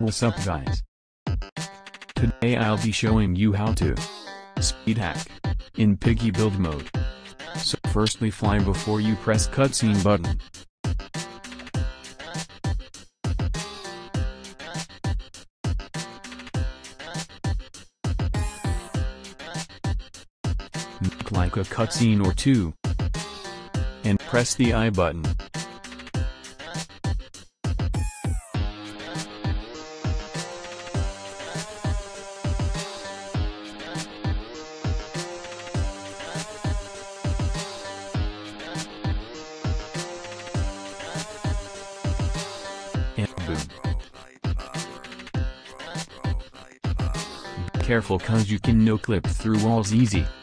What's up guys? Today I'll be showing you how to speed hack in Piggy build mode. So firstly fly before you press cutscene button. Make like a cutscene or two. And press the I button. And boom. Be careful cause you can no clip through walls easy.